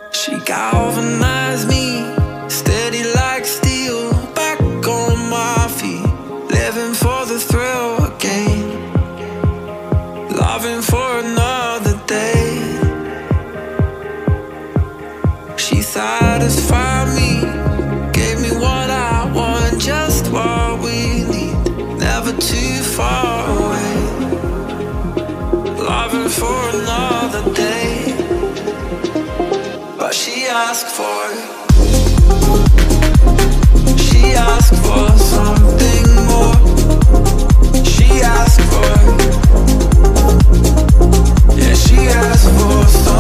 She galvanized me, steady like steel, back on my feet, living for the thrill again, loving for another day. She satisfied me, gave me what I want, just what we need, never too far away, loving for another day. But she asked for it. She asked for something more. She asked for it. Yeah, she asked for something